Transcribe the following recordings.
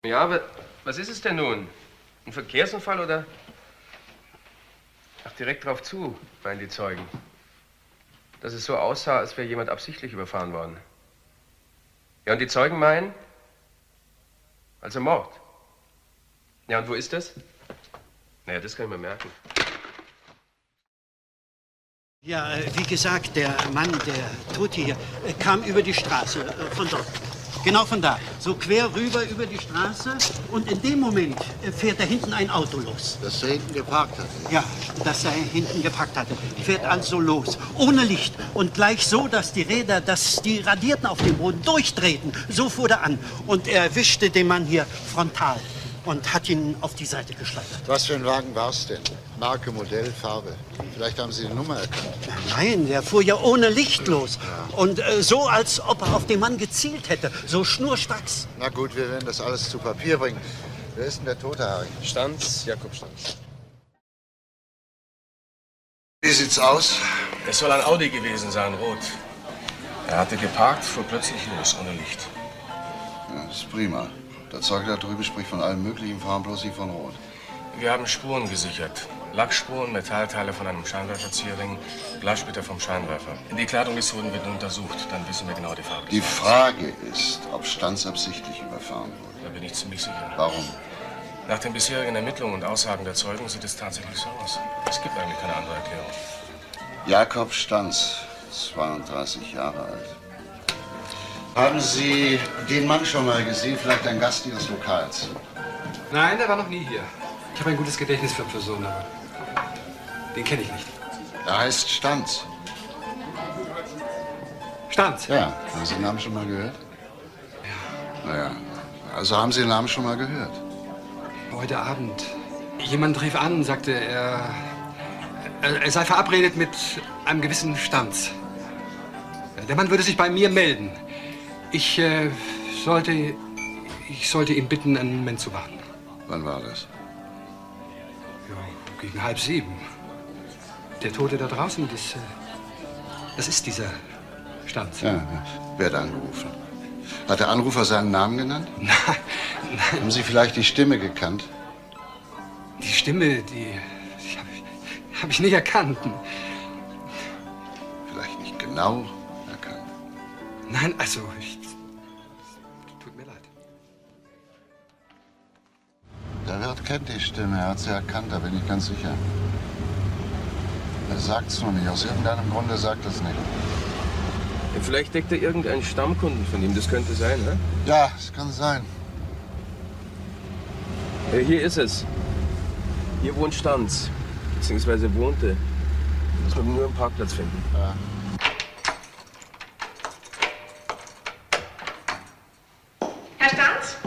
Ja, aber was ist es denn nun? Ein Verkehrsunfall oder? Ach, direkt drauf zu, meinen die Zeugen. Dass es so aussah, als wäre jemand absichtlich überfahren worden. Ja, und die Zeugen meinen? Also Mord. Ja, und wo ist das? Naja, das kann ich mir merken. Ja, wie gesagt, der Mann, der Tote hier, kam über die Straße, von dort. Genau von da. So quer rüber über die Straße. Und in dem Moment fährt da hinten ein Auto los. Das da hinten geparkt hatte? Ja, das da hinten geparkt hatte. Fährt also los. Ohne Licht. Und gleich so, dass die Räder, dass die Radierten auf dem Boden durchdrehten. So fuhr er an. Und er erwischte den Mann hier frontal. Und hat ihn auf die Seite geschleudert. Was für ein Wagen war es denn? Marke, Modell, Farbe? Vielleicht haben Sie die Nummer erkannt. Nein, der fuhr ja ohne Licht los. Ja. Und so, als ob er auf den Mann gezielt hätte. So schnurstracks. Na gut, wir werden das alles zu Papier bringen. Wer ist denn der Tote, Harry? Stanz, Jakob Stanz. Wie sieht's aus? Es soll ein Audi gewesen sein, rot. Er hatte geparkt, fuhr plötzlich los, ohne Licht. Ja, das ist prima. Der Zeuge da drüben spricht von allem Möglichen, fahren bloß nicht von Rot. Wir haben Spuren gesichert. Lackspuren, Metallteile von einem Scheinwerferzieherring, Glassplitter vom Scheinwerfer. Die Kleidung des Toten wird untersucht, dann wissen wir genau die Farbe. Die Frage ist, ob Stanz absichtlich überfahren wurde. Da bin ich ziemlich sicher. Warum? Nach den bisherigen Ermittlungen und Aussagen der Zeugen sieht es tatsächlich so aus. Es gibt eigentlich keine andere Erklärung. Jakob Stanz, 32 Jahre alt. Haben Sie den Mann schon mal gesehen? Vielleicht ein Gast Ihres Lokals? Nein, der war noch nie hier. Ich habe ein gutes Gedächtnis für Personen, aber den kenne ich nicht. Er heißt Stanz. Stanz? Ja. Haben Sie den Namen schon mal gehört? Ja. Naja, also haben Sie den Namen schon mal gehört? Heute Abend. Jemand rief an und sagte, er sei verabredet mit einem gewissen Stanz. Der Mann würde sich bei mir melden. Ich sollte ihn bitten, einen Moment zu warten. Wann war das? Ja, gegen 6:30. Der Tote da draußen, das ist dieser Stanz. Ja, wer hat angerufen? Hat der Anrufer seinen Namen genannt? Nein. Haben Sie vielleicht die Stimme gekannt? Die Stimme, die hab ich nicht erkannt. Vielleicht nicht genau erkannt? Nein, also, tut mir leid. Der Wirt kennt die Stimme, er hat sie erkannt, da bin ich ganz sicher. Er sagt's nur nicht, aus irgendeinem Grunde sagt er es nicht. Ja, vielleicht deckt er irgendeinen Stammkunden von ihm, das könnte sein, ne? Ja, es kann sein. Ja, hier ist es. Hier wohnt Stanz, beziehungsweise wohnte. Muss man nur einen Parkplatz finden. Ja. Herr Stanz?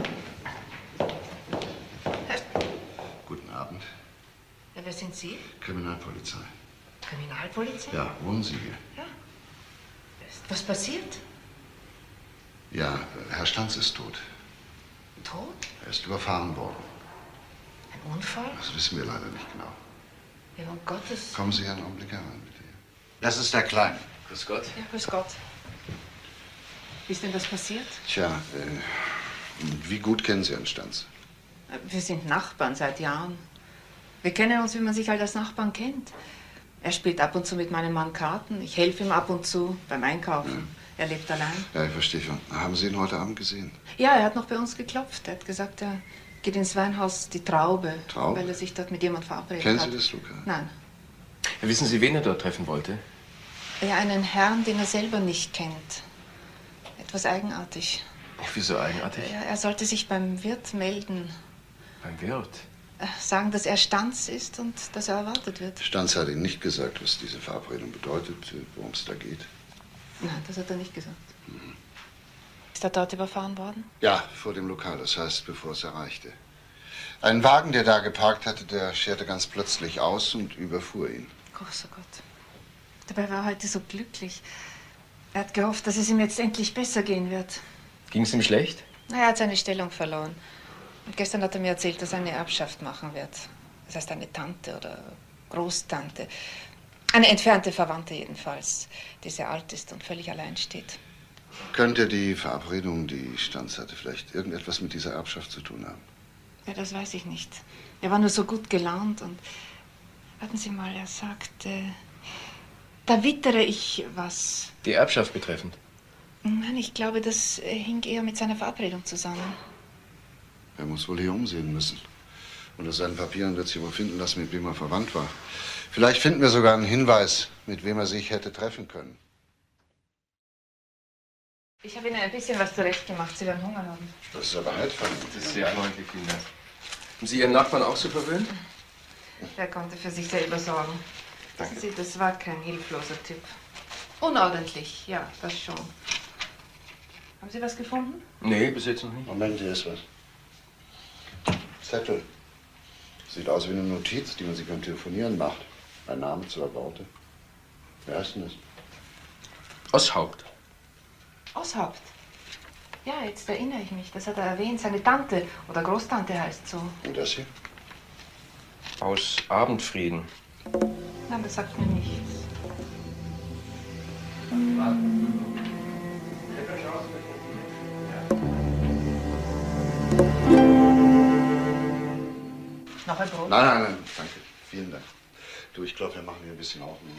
Guten Abend. Ja, wer sind Sie? Kriminalpolizei. Kriminalpolizei? Ja, wohnen Sie hier? Ja. Ist was passiert? Ja, Herr Stanz ist tot. Tot? Er ist überfahren worden. Ein Unfall? Das wissen wir leider nicht genau. Ja, um Gottes... Kommen Sie einen Augenblick herein, bitte. Das ist der Kleine. Grüß Gott. Ja, grüß Gott. Wie ist denn das passiert? Tja, wie gut kennen Sie Herrn Stanz? Wir sind Nachbarn seit Jahren. Wir kennen uns, wie man sich halt als Nachbarn kennt. Er spielt ab und zu mit meinem Mann Karten. Ich helfe ihm ab und zu beim Einkaufen. Ja. Er lebt allein. Ja, ich verstehe schon. Haben Sie ihn heute Abend gesehen? Ja, er hat noch bei uns geklopft. Er hat gesagt, er geht ins Weinhaus Die Traube, Traube? weil er sich dort mit jemand verabredet Kennen hat. Sie das Lokal? Nein. Ja, wissen Sie, wen er dort treffen wollte? Ja, einen Herrn, den er selber nicht kennt. Etwas eigenartig. Wieso eigenartig? Ja, er sollte sich beim Wirt melden. Beim Wirt? Sagen, dass er Stanz ist und dass er erwartet wird. Stanz hat Ihnen nicht gesagt, was diese Verabredung bedeutet, worum es da geht. Nein, das hat er nicht gesagt. Ist er dort überfahren worden? Ja, vor dem Lokal, das heißt, bevor es erreichte. Ein Wagen, der da geparkt hatte, der scherte ganz plötzlich aus und überfuhr ihn. Großer Gott. Dabei war er heute so glücklich. Er hat gehofft, dass es ihm jetzt endlich besser gehen wird. Ging es ihm schlecht? Er hat seine Stellung verloren. Und gestern hat er mir erzählt, dass er eine Erbschaft machen wird. Das heißt, eine Tante oder Großtante. Eine entfernte Verwandte jedenfalls, die sehr alt ist und völlig allein steht. Könnte die Verabredung, die Stanz hatte, vielleicht irgendetwas mit dieser Erbschaft zu tun haben? Ja, das weiß ich nicht. Er war nur so gut gelaunt und... Warten Sie mal, er sagte... Da wittere ich was. Die Erbschaft betreffend? Nein, ich glaube, das hing eher mit seiner Verabredung zusammen. Er muss wohl hier umsehen müssen. Unter seinen Papieren wird sich wohl finden lassen, mit wem er verwandt war. Vielleicht finden wir sogar einen Hinweis, mit wem er sich hätte treffen können. Ich habe Ihnen ein bisschen was zurechtgemacht. Sie werden Hunger haben. Das ist aber nett von Ihnen. Das ist sehr freundlich, vielen Dank. Haben Sie Ihren Nachbarn auch so verwöhnt? Er konnte für sich selber sorgen. Wissen Sie, das war kein hilfloser Tipp. Unordentlich, ja, das schon. Haben Sie was gefunden? Nee, bis jetzt noch nicht. Moment, hier ist was. Zettel. Sieht aus wie eine Notiz, die man sich beim Telefonieren macht. Ein Name, 2 Worte. Wer heißt denn das? Oshaupt. Oshaupt? Ja, jetzt erinnere ich mich. Das hat er erwähnt. Seine Tante oder Großtante heißt so. Und das hier? Aus Abendfrieden. Nein, das sagt mir nichts. Noch ein Brot? Nein, danke. Vielen Dank. Du, ich glaube, wir machen hier ein bisschen Ordnung.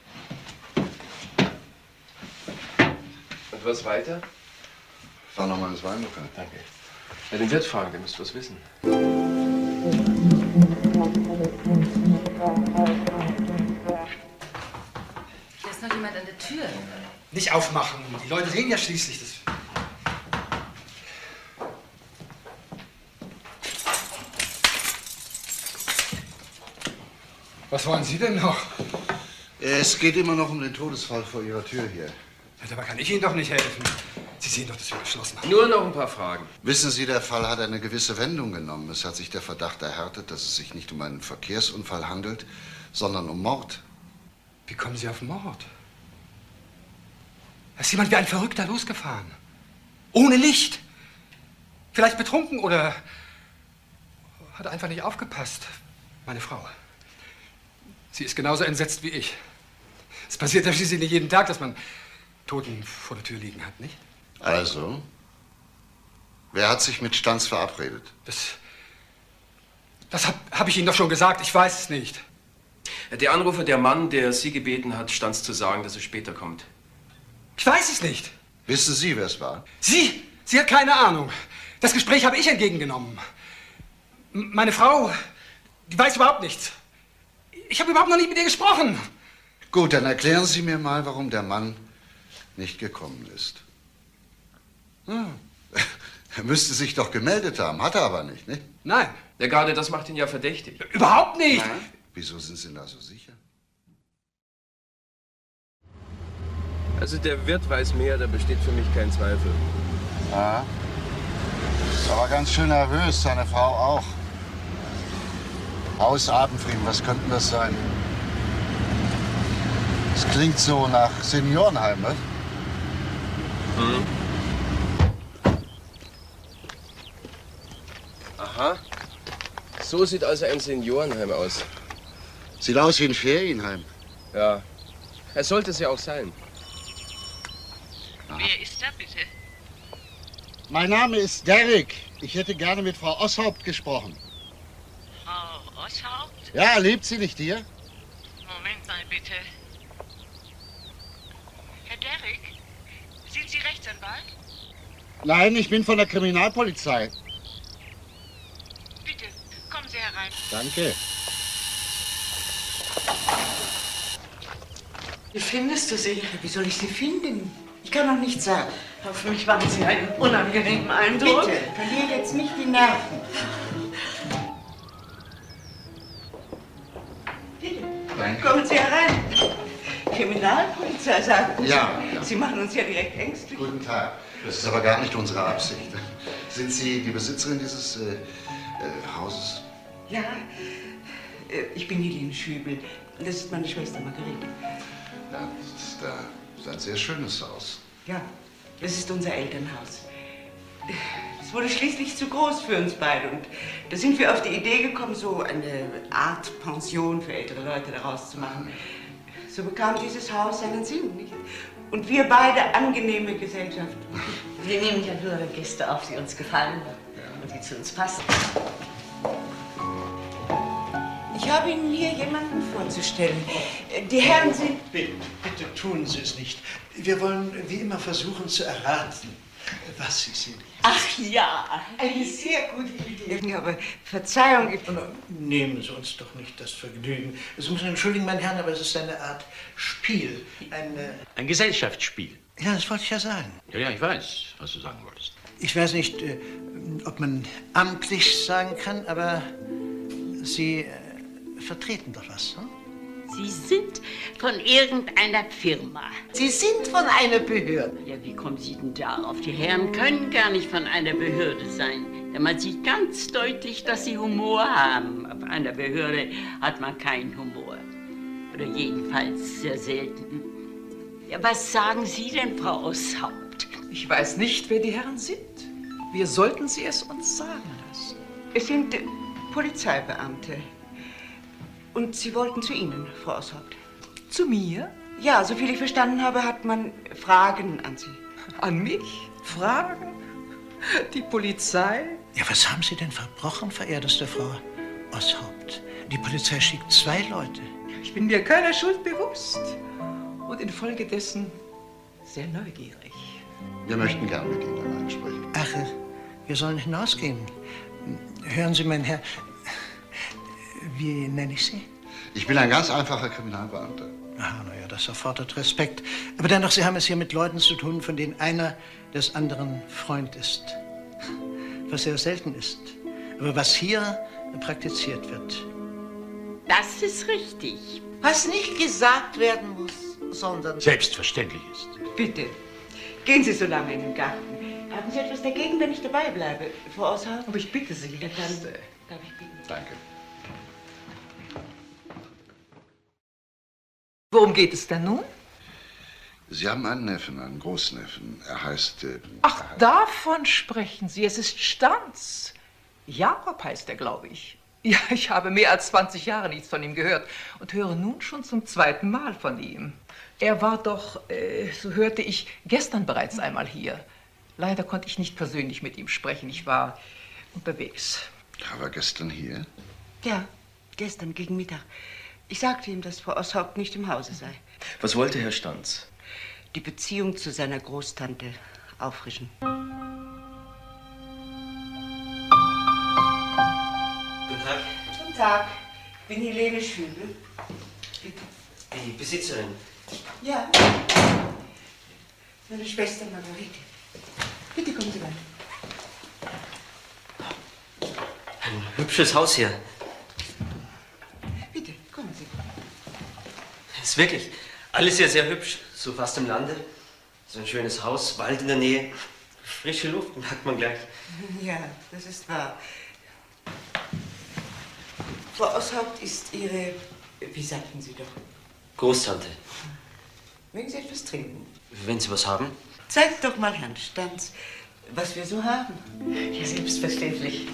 Und was weiter? Fahr noch mal ins Weinlokal. Danke. Ja, den Wirt fragen, der müsste was wissen. Da ist noch jemand an der Tür. Nicht aufmachen. Die Leute sehen ja schließlich das. Was wollen Sie denn noch? Es geht immer noch um den Todesfall vor Ihrer Tür hier. Ja, dabei kann ich Ihnen doch nicht helfen. Sie sehen doch, dass wir geschlossen haben. Nur noch ein paar Fragen. Wissen Sie, der Fall hat eine gewisse Wendung genommen. Es hat sich der Verdacht erhärtet, dass es sich nicht um einen Verkehrsunfall handelt, sondern um Mord. Wie kommen Sie auf Mord? Da ist jemand wie ein Verrückter losgefahren. Ohne Licht. Vielleicht betrunken oder hat einfach nicht aufgepasst. Meine Frau. Sie ist genauso entsetzt wie ich. Es passiert ja schließlich nicht jeden Tag, dass man Toten vor der Tür liegen hat, nicht? Also? Wer hat sich mit Stanz verabredet? Das hab ich Ihnen doch schon gesagt. Ich weiß es nicht. Der Anrufer, der Mann, der Sie gebeten hat, Stanz zu sagen, dass er später kommt. Ich weiß es nicht. Wissen Sie, wer es war? Sie? Sie hat keine Ahnung. Das Gespräch habe ich entgegengenommen. Meine Frau, die weiß überhaupt nichts. Ich habe überhaupt noch nicht mit ihr gesprochen. Gut, dann erklären Sie mir mal, warum der Mann nicht gekommen ist. Er müsste sich doch gemeldet haben, hat er aber nicht, ne? Nein. Ja, gerade das macht ihn ja verdächtig. Überhaupt nicht. Nein. Wieso sind Sie da so sicher? Also der Wirt weiß mehr, da besteht für mich kein Zweifel. Ja. Ist aber ganz schön nervös, seine Frau auch. Haus Abendfrieden, was könnte das sein? Das klingt so nach Seniorenheim, ne? Mhm. Aha. So sieht also ein Seniorenheim aus. Sieht aus wie ein Ferienheim. Ja. Es sollte es ja auch sein. Wer ist da bitte? Mein Name ist Derrick. Ich hätte gerne mit Frau Oshaupt gesprochen. Frau Oshaupt? Ja, lebt sie nicht hier? Moment mal bitte. Herr Derrick, sind Sie Rechtsanwalt? Nein, ich bin von der Kriminalpolizei. Bitte, kommen Sie herein. Danke. Wie findest du sie? Wie soll ich sie finden? Ich kann doch nichts sagen. Auf mich machen Sie einen unangenehmen Eindruck. Bitte, verliert jetzt nicht die Nerven. Bitte, Danke. kommen Sie herein. Kriminalpolizei, sagten Sie. Ja. Sie machen uns ja direkt ängstlich. Guten Tag. Das ist aber gar nicht unsere Absicht. Sind Sie die Besitzerin dieses Hauses? Ja, ich bin Helene Schübel. Das ist meine Schwester Margarete. Ja, das ist ein sehr schönes Haus. Ja, das ist unser Elternhaus. Es wurde schließlich zu groß für uns beide und da sind wir auf die Idee gekommen, so eine Art Pension für ältere Leute daraus zu machen. So bekam dieses Haus seinen Sinn, nicht? Und wir beide angenehme Gesellschaft. Wir nehmen ja nur Gäste auf, die uns gefallen und die zu uns passen. Ich habe Ihnen hier jemanden vorzustellen. Die Herren sind... Bitte tun Sie es nicht. Wir wollen wie immer versuchen zu erraten, was Sie sind. Ach ja, eine sehr gute Idee. Aber Verzeihung... Nehmen Sie uns doch nicht das Vergnügen. Sie müssen entschuldigen, mein Herr, aber es ist eine Art Spiel. Ein Gesellschaftsspiel. Ja, das wollte ich ja sagen. Ja, ich weiß, was du sagen wolltest. Ich weiß nicht, ob man amtlich sagen kann, aber Sie vertreten doch was, hm? Sie sind von irgendeiner Firma. Sie sind von einer Behörde. Ja, wie kommen Sie denn darauf? Die Herren können gar nicht von einer Behörde sein. Denn man sieht ganz deutlich, dass sie Humor haben. Auf einer Behörde hat man keinen Humor. Oder jedenfalls sehr selten. Ja, was sagen Sie denn, Frau Oshaupt? Ich weiß nicht, wer die Herren sind. Wir sollten Sie es uns sagen lassen. Es sind Polizeibeamte. Und Sie wollten zu Ihnen, Frau Oshaupt. Zu mir? Ja, soviel ich verstanden habe, hat man Fragen an Sie. An mich? Fragen? Die Polizei? Ja, was haben Sie denn verbrochen, verehrteste Frau Oshaupt? Die Polizei schickt 2 Leute. Ich bin mir keiner Schuld bewusst. Und infolgedessen sehr neugierig. Wir möchten gern mit Ihnen allein sprechen. Ach, wir sollen hinausgehen. Hören Sie, mein Herr, wie nenne ich Sie? Ich bin ein ganz einfacher Kriminalbeamter. Ah, naja, das erfordert Respekt. Aber dennoch, Sie haben es hier mit Leuten zu tun, von denen einer des anderen Freund ist. Was sehr selten ist. Aber was hier praktiziert wird. Das ist richtig. Was nicht gesagt werden muss, sondern selbstverständlich ist. Bitte, gehen Sie so lange in den Garten. Haben Sie etwas dagegen, wenn ich dabei bleibe, Frau Oshaupt? Aber ich bitte Sie, ja, dann darf ich bitten. Danke. Worum geht es denn nun? Sie haben einen Neffen, einen Großneffen. Er heißt... Ach, davon sprechen Sie. Es ist Stanz. Jakob heißt er, glaube ich. Ja, ich habe mehr als 20 Jahre nichts von ihm gehört und höre nun schon zum 2. Mal von ihm. Er war doch, so hörte ich, gestern bereits einmal hier. Leider konnte ich nicht persönlich mit ihm sprechen. Ich war unterwegs. Er war gestern hier? Ja, gestern gegen Mittag. Ich sagte ihm, dass Frau Oshaupt nicht im Hause sei. Was wollte Herr Stanz? Die Beziehung zu seiner Großtante auffrischen. Guten Tag. Guten Tag. Ich bin Helene Schübel. Die Besitzerin. Ja. Meine Schwester Margarete. Bitte kommen Sie rein. Ein hübsches Haus hier. Bitte, kommen Sie. Ist wirklich alles hier sehr hübsch. So fast im Lande. So ein schönes Haus, Wald in der Nähe. Frische Luft, merkt man gleich. Ja, das ist wahr. Frau Oshaupt ist Ihre, wie sagten Sie doch? Großtante. Mögen Sie etwas trinken? Wenn Sie was haben. Zeigt doch mal Herrn Stanz, was wir so haben. Ja, selbstverständlich.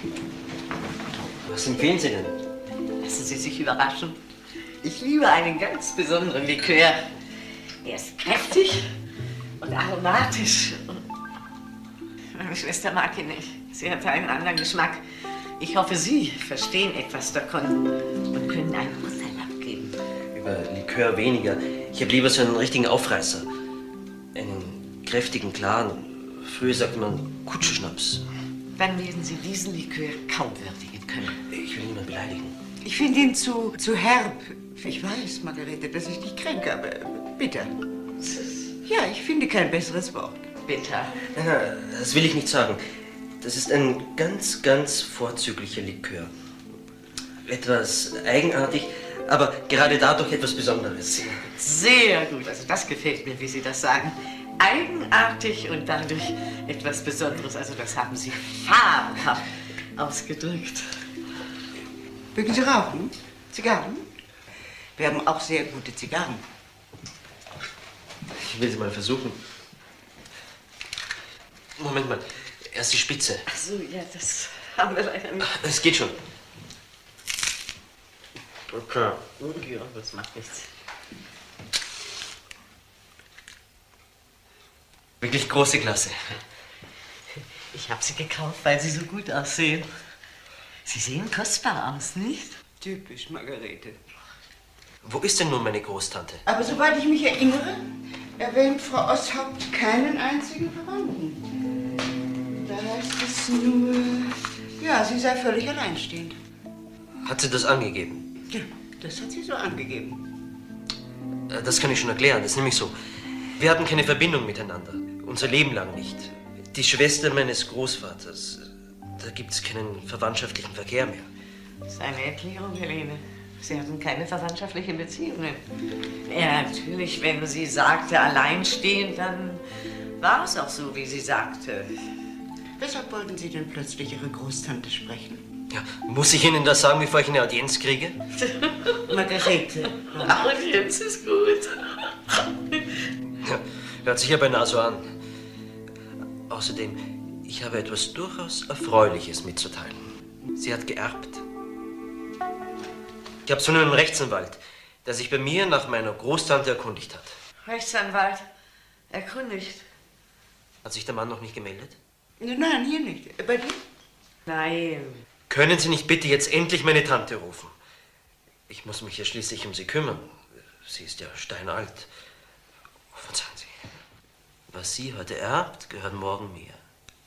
Was empfehlen Sie denn? Lassen Sie sich überraschen. Ich liebe einen ganz besonderen Likör. Er ist kräftig und aromatisch. Meine Schwester mag ihn nicht. Sie hat einen anderen Geschmack. Ich hoffe, Sie verstehen etwas davon und können ein Urteil abgeben. Über Likör weniger. Ich habe lieber so einen richtigen Aufreißer. Einen kräftigen, klaren. Früher sagte man Kutschschnaps. Dann werden Sie diesen Likör kaum würdigen können. Ich will niemanden beleidigen. Ich finde ihn zu herb. Ich weiß, Margarete, dass ich dich kränke, aber bitter. Ja, ich finde kein besseres Wort. Bitter. Nein, das will ich nicht sagen. Das ist ein ganz, ganz vorzüglicher Likör. Etwas eigenartig, aber gerade dadurch etwas Besonderes. Sehr gut, also das gefällt mir, wie Sie das sagen. Eigenartig und dadurch etwas Besonderes. Also das haben Sie fabelhaft ausgedrückt. Mögen Sie rauchen? Zigarren? Wir haben auch sehr gute Zigarren. Ich will sie mal versuchen. Moment mal, erst die Spitze. Ach so, ja, das haben wir leider nicht. Es geht schon. Okay. Ja, das macht nichts. Wirklich große Klasse. Ich habe sie gekauft, weil sie so gut aussehen. Sie sehen kostbar aus, nicht? Typisch, Margarete. Wo ist denn nun meine Großtante? Aber soweit ich mich erinnere, erwähnt Frau Osshaupt keinen einzigen Verwandten. Da heißt es nur, ja, sie sei völlig alleinstehend. Hat sie das angegeben? Ja, das hat sie so angegeben. Das kann ich schon erklären. Das ist nämlich so. Wir hatten keine Verbindung miteinander. Unser Leben lang nicht. Die Schwester meines Großvaters, da gibt es keinen verwandtschaftlichen Verkehr mehr. Das ist eine Erklärung, Helene. Sie hatten keine verwandtschaftlichen Beziehungen. Ja, natürlich, wenn sie sagte, alleinstehend, dann war es auch so, wie sie sagte. Weshalb wollten Sie denn plötzlich Ihre Großtante sprechen? Ja, muss ich Ihnen das sagen, bevor ich eine Audienz kriege? Margarete. Audienz ist gut. Ja, hört sich ja beinahe so an. Außerdem, ich habe etwas durchaus Erfreuliches mitzuteilen. Sie hat geerbt. Ich habe es von einem Rechtsanwalt, der sich bei mir nach meiner Großtante erkundigt hat. Rechtsanwalt, erkundigt. Hat sich der Mann noch nicht gemeldet? Nein, hier nicht. Bei dir? Nein. Können Sie nicht bitte jetzt endlich meine Tante rufen? Ich muss mich ja schließlich um sie kümmern. Sie ist ja steinalt. Oh, verzeihen Sie. Was sie heute erbt, gehört morgen mir.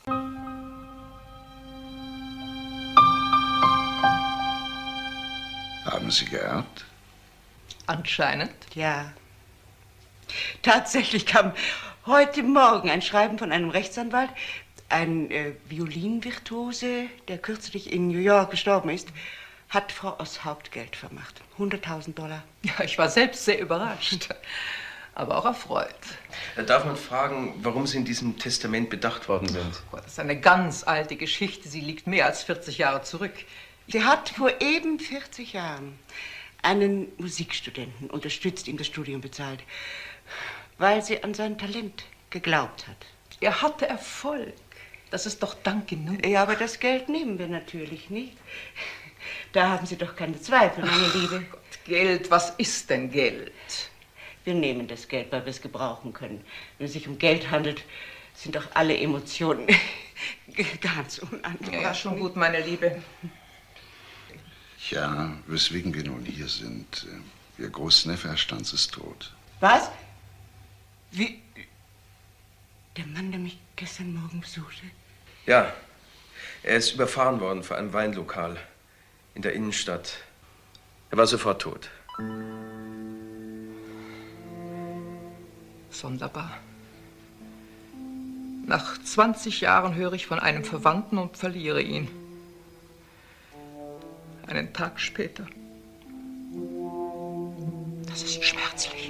Haben Sie geerbt? Anscheinend. Ja. Tatsächlich kam heute Morgen ein Schreiben von einem Rechtsanwalt. Ein Violinvirtuose, der kürzlich in New York gestorben ist, hat Frau Osshaupt Geld vermacht. $100.000. Ja, ich war selbst sehr überrascht, aber auch erfreut. Darf man fragen, warum Sie in diesem Testament bedacht worden sind? Das ist eine ganz alte Geschichte. Sie liegt mehr als 40 Jahre zurück. Sie hat vor eben 40 Jahren einen Musikstudenten unterstützt, ihm das Studium bezahlt, weil sie an sein Talent geglaubt hat. Er hatte Erfolg. Das ist doch Dank genug. Ja, aber das Geld nehmen wir natürlich nicht. Da haben Sie doch keine Zweifel, meine Liebe. Gott, Geld, was ist denn Geld? Wir nehmen das Geld, weil wir es gebrauchen können. Wenn es sich um Geld handelt, sind doch alle Emotionen ganz unangebracht. Ja, schon gut, meine Liebe. Ja, weswegen wir nun hier sind. Ihr Großneffe, Herr Stanz, ist tot. Was? Wie? Der Mann, der mich gestern Morgen besuchte? Ja, er ist überfahren worden vor einem Weinlokal in der Innenstadt. Er war sofort tot. Sonderbar. Nach 20 Jahren höre ich von einem Verwandten und verliere ihn. Einen Tag später. Das ist schmerzlich.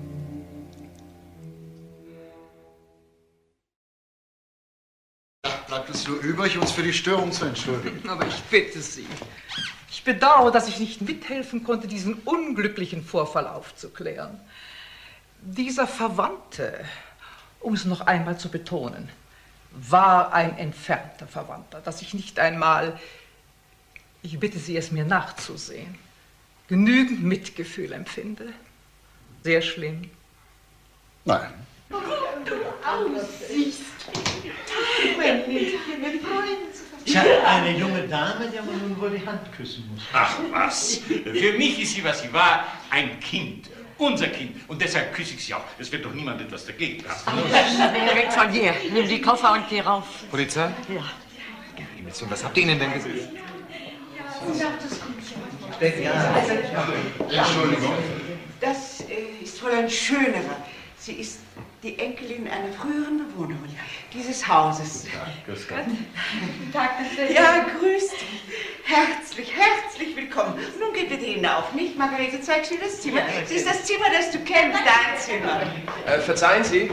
Bleibt es nur übrig, uns für die Störung zu entschuldigen. Aber ich bitte Sie. Ich bedauere, dass ich nicht mithelfen konnte, diesen unglücklichen Vorfall aufzuklären. Dieser Verwandte, um es noch einmal zu betonen, war ein entfernter Verwandter, dass ich nicht einmal, ich bitte Sie, es mir nachzusehen, genügend Mitgefühl empfinde. Sehr schlimm. Nein. Tja, eine junge Dame, der man nun wohl die Hand küssen muss. Ach was, für mich ist sie, was sie war, ein Kind. Unser Kind. Und deshalb küsse ich sie auch. Es wird doch niemand etwas dagegen haben. Weg von hier. Nimm die Koffer und geh rauf. Polizei? Ja. Und was habt ihr ihnen denn gesagt? Entschuldigung. Das ist Fräulein Schönerer. Sie ist die Enkelin einer früheren Bewohnerin dieses Hauses. Ja, grüß Gott. Guten Tag, ja, grüß dich. Herzlich willkommen. Nun geh bitte hinauf, nicht? Margarete, zeig dir das Zimmer. Das ist das Zimmer, das du kennst, dein Zimmer. Verzeihen Sie.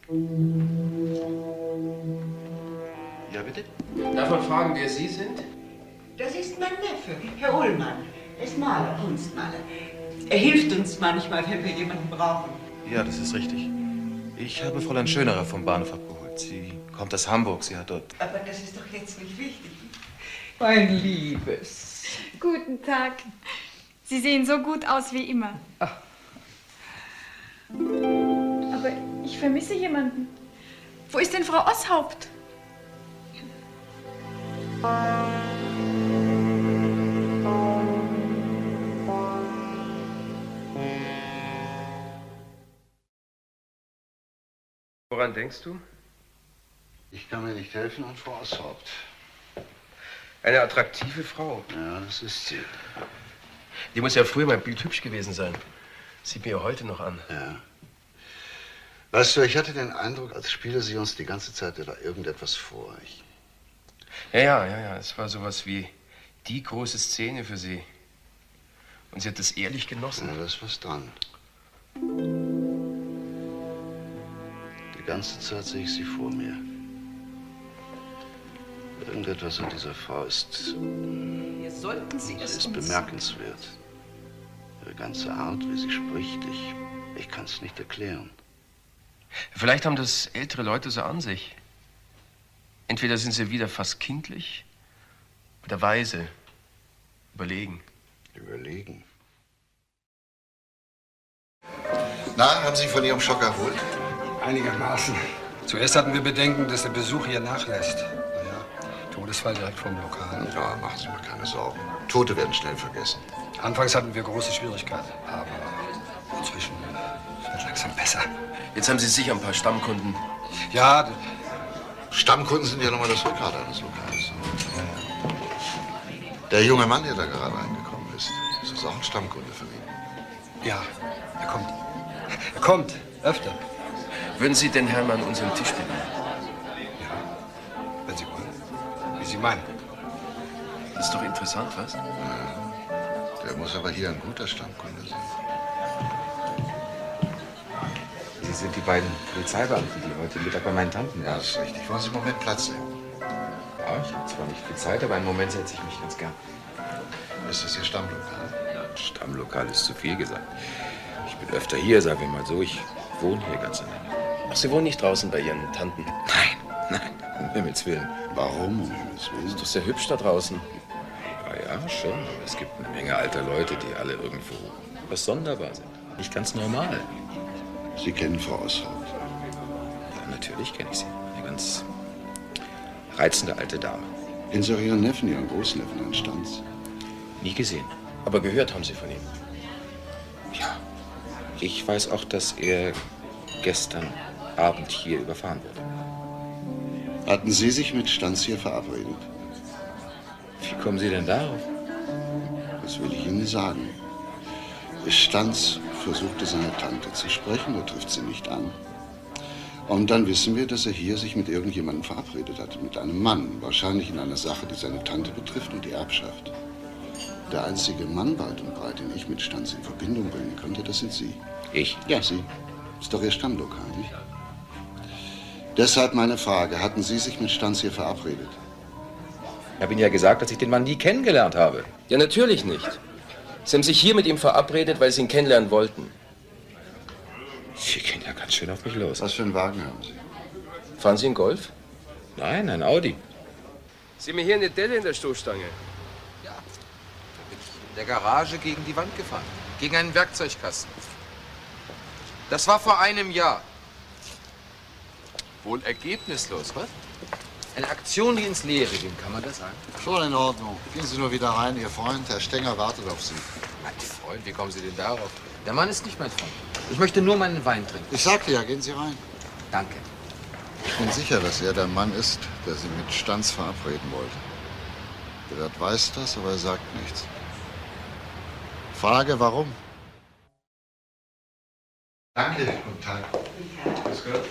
Ja, bitte? Darf man fragen, wer Sie sind? Das ist mein Neffe, Herr Ullmann. Er ist Maler, Kunstmaler. Er hilft uns manchmal, wenn wir jemanden brauchen. Ja, das ist richtig. Ich habe Fräulein Schönerer vom Bahnhof abgeholt. Sie kommt aus Hamburg. Sie hat dort... Aber das ist doch jetzt nicht wichtig. Mein Liebes. Guten Tag. Sie sehen so gut aus wie immer. Ach. Aber ich vermisse jemanden. Wo ist denn Frau Osshaupt? Woran denkst du? Ich kann mir nicht helfen an Frau Osshaupt. Eine attraktive Frau. Ja, das ist sie. Die muss ja früher mal bildhübsch gewesen sein. Sieht mir ja heute noch an. Ja. Weißt du, ich hatte den Eindruck, als spiele sie uns die ganze Zeit da irgendetwas vor. Ja. Es war sowas wie die große Szene für sie. Und sie hat das ehrlich genossen. Ja, da ist was dran. Die ganze Zeit sehe ich sie vor mir. Irgendetwas an dieser Frau ist bemerkenswert. Ihre ganze Art, wie sie spricht, ich kann es nicht erklären. Vielleicht haben das ältere Leute so an sich. Entweder sind sie wieder fast kindlich oder weise, überlegen. Überlegen? Na, haben Sie von Ihrem Schock erholt? Einigermaßen. Zuerst hatten wir Bedenken, dass der Besuch hier nachlässt. Todesfall direkt vom Lokal. Ja, machen Sie mal keine Sorgen. Tote werden schnell vergessen. Anfangs hatten wir große Schwierigkeiten, aber inzwischen wird langsam besser. Jetzt haben Sie sicher ein paar Stammkunden. Ja. Stammkunden sind ja nochmal das Rückgrat eines Lokals. Der junge Mann, der da gerade reingekommen ist, ist das auch ein Stammkunde von Ihnen? Ja, er kommt. Er kommt, öfter. Würden Sie den Herrn an unserem Tisch bitten? Wenn Sie wollen. Wie Sie meinen. Das ist doch interessant, was? Ja, der muss aber hier ein guter Stammkunde sein. Sie sind die beiden Polizeibeamten, die heute Mittag bei meinen Tanten waren. Ja, das ist richtig. Wollen Sie einen Moment Platz nehmen? Ja, ich habe zwar nicht viel Zeit, aber einen Moment setze ich mich ganz gern. Ist das Ihr Stammlokal? Stammlokal ist zu viel gesagt. Ich bin öfter hier, sagen wir mal so. Ich wohne hier ganz alleine. Ach, Sie wohnen nicht draußen bei Ihren Tanten? Nein, um Himmels Willen. Warum um Himmels Willen? Ist doch sehr hübsch da draußen. Ja, schon. Aber es gibt eine Menge alter Leute, die alle irgendwo was sonderbar sind. Nicht ganz normal. Sie kennen Frau Osshaupt? Ja, natürlich kenne ich sie. Eine ganz reizende alte Dame. Kennen Sie auch Ihren Neffen, Ihren Großneffen, Herrn Stanz? Nie gesehen. Aber gehört haben Sie von ihm? Ja. Ich weiß auch, dass er gestern Abend hier überfahren wurde. Hatten Sie sich mit Stanz hier verabredet? Wie kommen Sie denn darauf? Das will ich Ihnen sagen. Stanz versuchte seine Tante zu sprechen, er trifft sie nicht an. Und dann wissen wir, dass er hier sich mit irgendjemandem verabredet hat, mit einem Mann, wahrscheinlich in einer Sache, die seine Tante betrifft und die Erbschaft. Der einzige Mann weit und breit, den ich mit Stanz in Verbindung bringen könnte, das sind Sie. Ich? Ja, Sie. Ist doch Ihr Stammlokal, nicht? Deshalb meine Frage, hatten Sie sich mit Stanz hier verabredet? Ich habe Ihnen ja gesagt, dass ich den Mann nie kennengelernt habe. Ja, natürlich nicht. Sie haben sich hier mit ihm verabredet, weil Sie ihn kennenlernen wollten. Sie gehen ja ganz schön auf mich los. Was für einen Wagen haben Sie? Fahren Sie einen Golf? Nein, ein Audi. Sie haben mir hier eine Delle in der Stoßstange. Ja. Da bin ich in der Garage gegen die Wand gefahren. Gegen einen Werkzeugkasten. Das war vor einem Jahr. Wohl ergebnislos, was? Eine Aktion, die ins Leere ging, kann man das sagen? Schon in Ordnung. Gehen Sie nur wieder rein. Ihr Freund, Herr Stenger, wartet auf Sie. Mein Freund, wie kommen Sie denn darauf? Der Mann ist nicht mein Freund. Ich möchte nur meinen Wein trinken. Ich sagte ja, gehen Sie rein. Danke. Ich bin sicher, dass er der Mann ist, der Sie mit Stanz verabreden wollte. Der Wirt weiß das, aber er sagt nichts. Frage, warum? Danke. Guten Tag. Grüß Gott.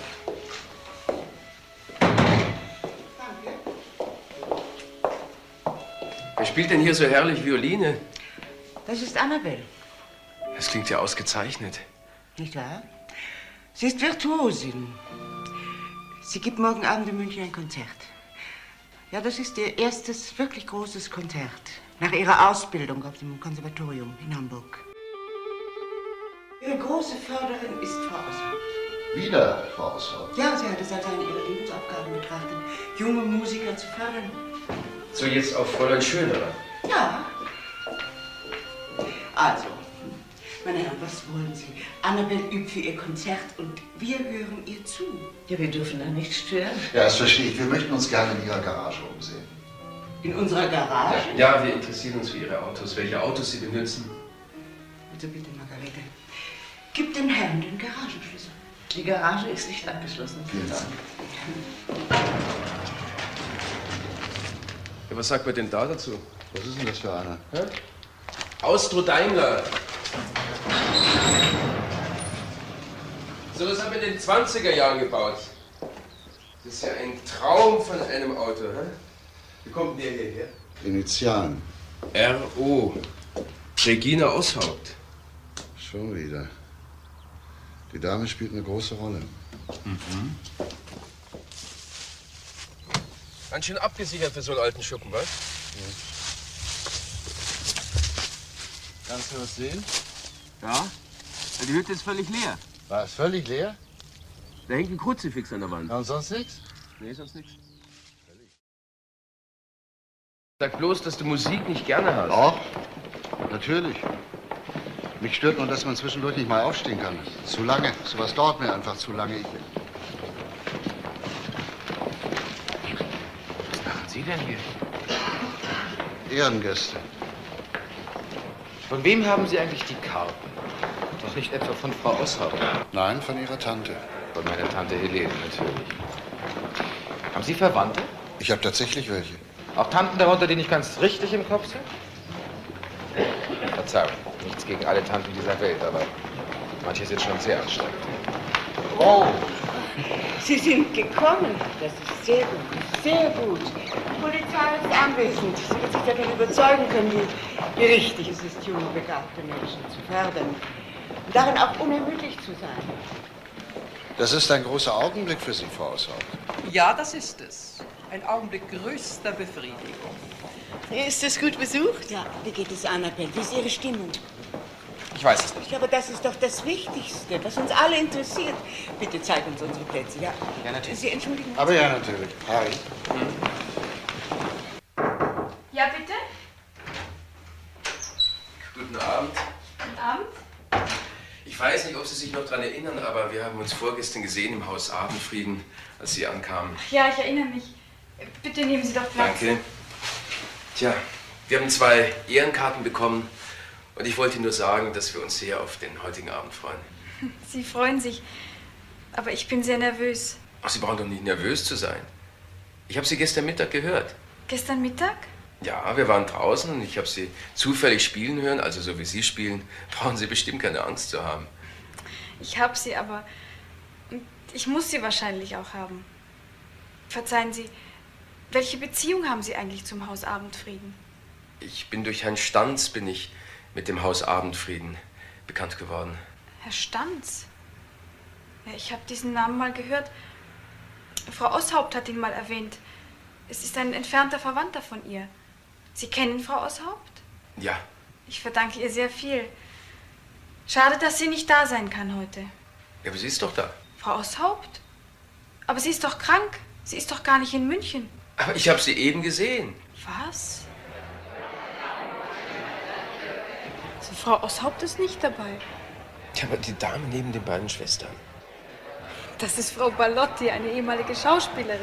Wer spielt denn hier so herrlich Violine? Das ist Annabelle. Das klingt ja ausgezeichnet. Nicht wahr? Sie ist Virtuosin. Sie gibt morgen Abend in München ein Konzert. Ja, das ist ihr erstes wirklich großes Konzert. Nach ihrer Ausbildung auf dem Konservatorium in Hamburg. Ihre große Förderin ist Frau Osshaupt. Wieder Frau Osshaupt? Ja, sie hat es als eine ihrer Lebensaufgaben betrachtet, junge Musiker zu fördern. So, jetzt auf Fräulein Schönerer. Ja. Also, Meine Herren, was wollen Sie? Annabel übt für ihr Konzert und wir hören ihr zu. Ja, wir dürfen da nicht stören. Ja, das verstehe ich. Wir möchten uns gerne in Ihrer Garage umsehen. In unserer Garage? Ja, wir interessieren uns für Ihre Autos, welche Autos Sie benutzen. Bitte, bitte, Margarete. Gib den Herrn den Garagenschlüssel. Die Garage ist nicht abgeschlossen. Vielen Dank. Ja, was sagt man denn da dazu? Was ist denn das für einer? Ja? Austro Daimler. So was haben wir in den 20er Jahren gebaut. Das ist ja ein Traum von einem Auto. Hä? Wie kommt denn der hierher? Initialen. R.O. Regina Oshaupt. Schon wieder. Die Dame spielt eine große Rolle. Mhm. Ganz schön abgesichert für so einen alten Schuppen, was? Ja. Kannst du was sehen? Ja. Die Hütte ist völlig leer. War es völlig leer? Da hängt ein Kruzifix an der Wand. Ja, und sonst nichts? Nee, sonst nichts. Sag bloß, dass du Musik nicht gerne hast. Doch, natürlich. Mich stört nur, dass man zwischendurch nicht mal aufstehen kann. Zu lange. Sowas dauert mir einfach zu lange. Was machen Sie denn hier? Ehrengäste. Von wem haben Sie eigentlich die Karten? Doch nicht etwa von Frau Oshaupt? Nein, von Ihrer Tante. Von meiner Tante Helene, natürlich. Haben Sie Verwandte? Ich habe tatsächlich welche. Auch Tanten darunter, die nicht ganz richtig im Kopf sind? Verzeihung, nichts gegen alle Tanten dieser Welt, aber manche sind schon sehr anstrengend. Oh, Sie sind gekommen. Das ist sehr gut, sehr gut. Die Polizei ist anwesend. Sie wird sich davon überzeugen können, wie richtig es ist, junge, begabte Menschen zu fördern. Und darin auch unermüdlich zu sein. Das ist ein großer Augenblick für Sie, Frau Oshaupt. Ja, das ist es. Ein Augenblick größter Befriedigung. Ist es gut besucht? Ja. Wie geht es, Annabel? Wie ist Ihre Stimmung? Ich weiß es nicht. Ja, aber das ist doch das Wichtigste, was uns alle interessiert. Bitte zeig uns unsere Plätze, ja? Ja, natürlich. Sie entschuldigen. Aber ja, natürlich. Harry. Ja, bitte? Guten Abend. Guten Abend. Ich weiß nicht, ob Sie sich noch daran erinnern, aber wir haben uns vorgestern gesehen im Haus Abendfrieden, als Sie ankamen. Ja, ich erinnere mich. Bitte nehmen Sie doch Platz. Danke. Tja, wir haben 2 Ehrenkarten bekommen und ich wollte nur sagen, dass wir uns sehr auf den heutigen Abend freuen. Sie freuen sich, aber ich bin sehr nervös. Ach, Sie brauchen doch nicht nervös zu sein. Ich habe Sie gestern Mittag gehört. Gestern Mittag? Ja, wir waren draußen und ich habe Sie zufällig spielen hören, also so wie Sie spielen, brauchen Sie bestimmt keine Angst zu haben. Ich habe sie, aber ich muss sie wahrscheinlich auch haben. Verzeihen Sie, welche Beziehung haben Sie eigentlich zum Haus Abendfrieden? Ich bin durch Herrn Stanz mit dem Haus Abendfrieden bekannt geworden. Herr Stanz? Ja, ich habe diesen Namen mal gehört. Frau Oshaupt hat ihn mal erwähnt. Es ist ein entfernter Verwandter von ihr. Sie kennen Frau Oshaupt? Ja. Ich verdanke ihr sehr viel. Schade, dass sie nicht da sein kann heute. Ja, aber sie ist doch da. Frau Oshaupt? Aber sie ist doch krank. Sie ist doch gar nicht in München. Aber ich habe sie eben gesehen. Was? Also Frau Oshaupt ist nicht dabei. Ja, aber die Dame neben den beiden Schwestern. Das ist Frau Ballotti, eine ehemalige Schauspielerin.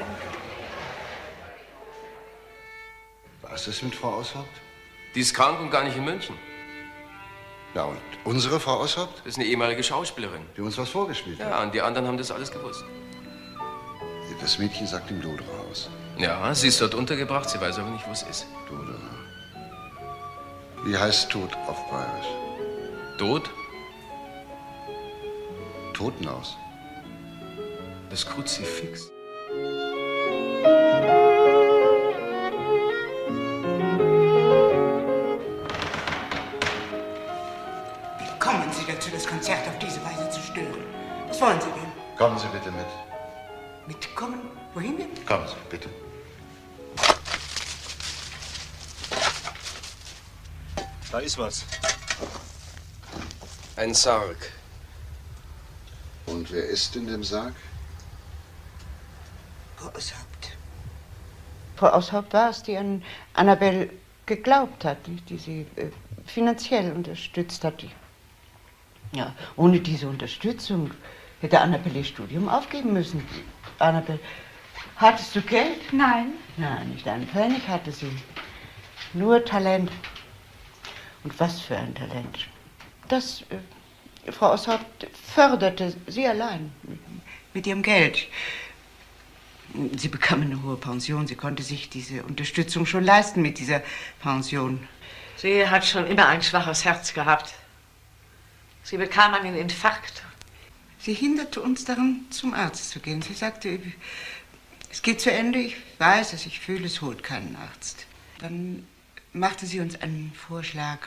Was ist mit Frau Oshaupt? Die ist krank und gar nicht in München. Ja, und unsere Frau Oshaupt? Das ist eine ehemalige Schauspielerin. Die uns was vorgespielt hat. Ja, und die anderen haben das alles gewusst. Das Mädchen sagt im Doderer-Haus. Ja, sie ist dort untergebracht, sie weiß aber nicht, wo es ist. Doderer. Wie heißt Tod auf Bayerisch? Tod? Totenhaus. Das Kruzifix. Wie kommen Sie dazu, das Konzert auf diese Weise zu stören? Was wollen Sie denn? Kommen Sie bitte mit. Mitkommen? Wohin denn? Kommen Sie, bitte. Da ist was. Ein Sarg. Und wer ist in dem Sarg? Frau Oshaupt. Frau Oshaupt war es, die an Annabel geglaubt hat, die sie finanziell unterstützt hat. Ja, ohne diese Unterstützung hätte Annabelle ihr Studium aufgeben müssen. Annabelle, hattest du Geld? Nein. Nein, nicht einen Pfennig hatte sie. Nur Talent. Und was für ein Talent. Das, Frau Oshaupt förderte sie allein mit ihrem Geld. Sie bekam eine hohe Pension. Sie konnte sich diese Unterstützung schon leisten mit dieser Pension. Sie hat schon immer ein schwaches Herz gehabt. Sie bekam einen Infarkt. Sie hinderte uns daran, zum Arzt zu gehen. Sie sagte, es geht zu Ende, ich weiß es, ich fühle, es holt keinen Arzt. Dann machte sie uns einen Vorschlag.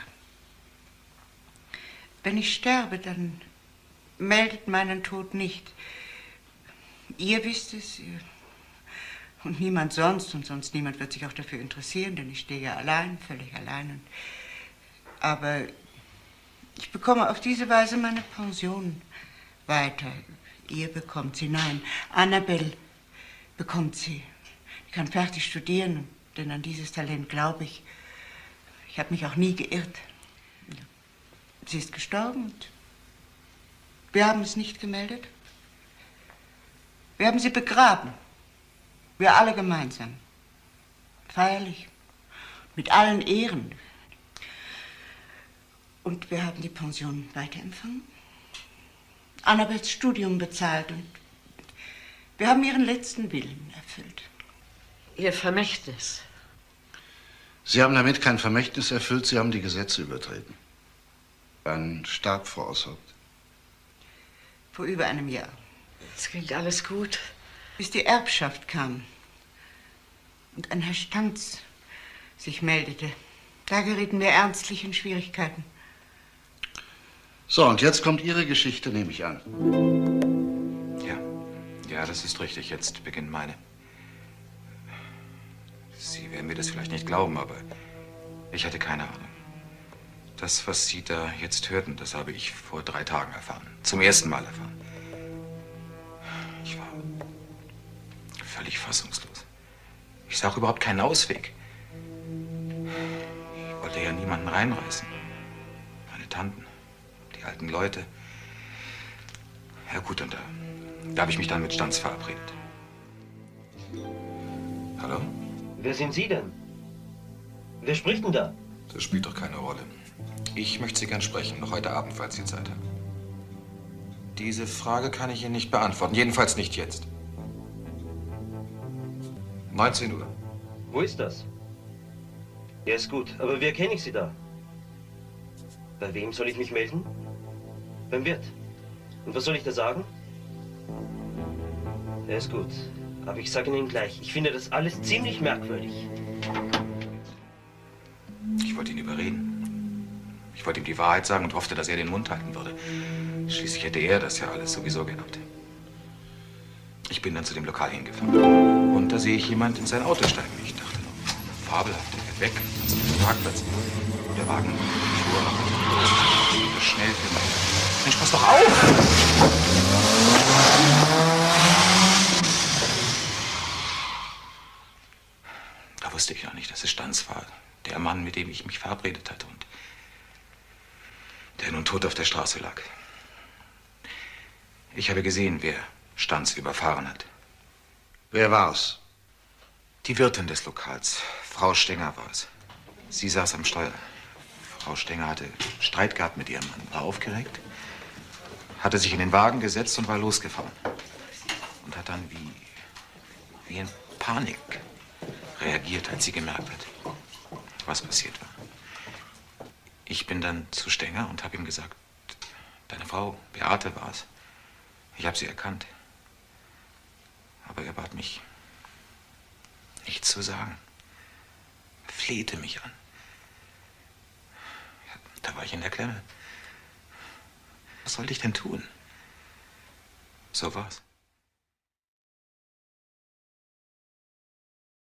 Wenn ich sterbe, dann meldet meinen Tod nicht. Ihr wisst es und niemand sonst. Und sonst niemand wird sich auch dafür interessieren, denn ich stehe ja allein, völlig allein. Aber ich bekomme auf diese Weise meine Pension weiter. Ihr bekommt sie, nein, Annabelle bekommt sie. Die kann fertig studieren, denn an dieses Talent glaube ich. Ich habe mich auch nie geirrt. Sie ist gestorben und wir haben es nicht gemeldet. Wir haben sie begraben. Wir alle gemeinsam. Feierlich. Mit allen Ehren. Und wir haben die Pension weiterempfangen. Annabels Studium bezahlt und wir haben ihren letzten Willen erfüllt. Ihr Vermächtnis. Sie haben damit kein Vermächtnis erfüllt, Sie haben die Gesetze übertreten. Wann starb Frau Oshaupt? Vor über einem Jahr. Es ging alles gut. Bis die Erbschaft kam und ein Herr Stanz sich meldete. Da gerieten wir ernstlich in Schwierigkeiten. So, und jetzt kommt Ihre Geschichte, nehme ich an. Ja, das ist richtig. Jetzt beginnt meine. Sie werden mir das vielleicht nicht glauben, aber ich hatte keine Ahnung. Das, was Sie da jetzt hörten, das habe ich vor 3 Tagen erfahren. Zum ersten Mal erfahren. Ich war völlig fassungslos. Ich sah auch überhaupt keinen Ausweg. Ich wollte ja niemanden reinreißen. Meine Tanten, die alten Leute. Ja gut, und da habe ich mich dann mit Stanz verabredet. Hallo? Wer sind Sie denn? Wer spricht denn da? Das spielt doch keine Rolle. Ich möchte Sie gern sprechen, noch heute Abend, falls Sie Zeit haben. Diese Frage kann ich Ihnen nicht beantworten, jedenfalls nicht jetzt. 19 Uhr. Wo ist das? Ja, ist gut, aber wer kenne ich Sie da? Bei wem soll ich mich melden? Beim Wirt. Und was soll ich da sagen? Ja, ist gut. Aber ich sage Ihnen gleich, ich finde das alles ziemlich merkwürdig. Ich wollte ihn überreden. Ich wollte ihm die Wahrheit sagen und hoffte, dass er den Mund halten würde. Schließlich hätte er das ja alles sowieso gehabt. Ich bin dann zu dem Lokal hingefahren. Und da sehe ich jemand in sein Auto steigen. Ich dachte noch, fabelhaft, der fährt weg zum Parkplatz. Und der Wagen fuhr noch schnell für mich. Mensch, pass doch auf! Da wusste ich ja nicht, dass es Stanz war. Der Mann, mit dem ich mich verabredet hatte und der nun tot auf der Straße lag. Ich habe gesehen, wer Stanz überfahren hat. Wer war's? Die Wirtin des Lokals. Frau Stenger war es. Sie saß am Steuer. Frau Stenger hatte Streit gehabt mit ihrem Mann, war aufgeregt, hatte sich in den Wagen gesetzt und war losgefahren. Und hat dann wie in Panik reagiert, als sie gemerkt hat, was passiert war. Ich bin dann zu Stenger und habe ihm gesagt, deine Frau, Beate war es. Ich habe sie erkannt. Aber er bat mich, nichts zu sagen. Er flehte mich an. Ja, da war ich in der Klemme. Was sollte ich denn tun? So war's.